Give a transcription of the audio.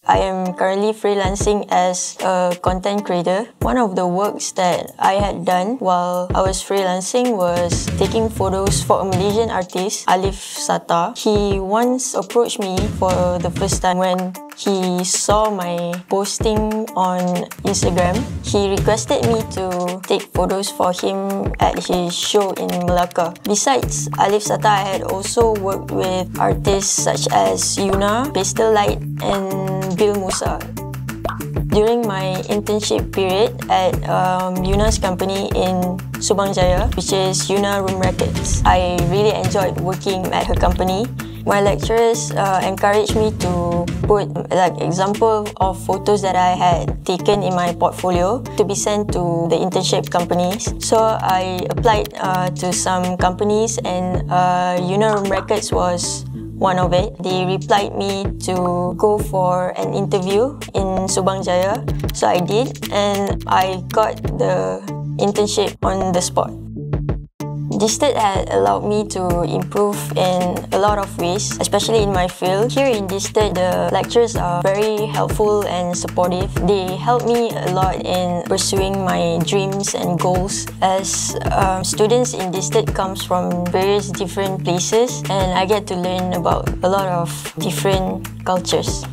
I am currently freelancing as a content creator. One of the works that I had done while I was freelancing was taking photos for a Malaysian artist, Alif Sata. He once approached me for the first time when he saw my posting on Instagram. He requested me to take photos for him at his show in Melaka. Besides Alif Sata, I had also worked with artists such as Yuna, Pastel Light, and Bill Musa. During my internship period at Yuna's company in Subang Jaya, which is Yuna Room Records, I really enjoyed working at her company. My lecturers encouraged me to put example of photos that I had taken in my portfolio to be sent to the internship companies. So I applied to some companies, and Yuna Room Records was one of it. They replied me to go for an interview in Subang Jaya. So I did, and I got the internship on the spot. Disted had allowed me to improve in a lot of ways, especially in my field. Here in Disted, the lecturers are very helpful and supportive. They help me a lot in pursuing my dreams and goals, as students in Disted comes from various different places, and I get to learn about a lot of different cultures.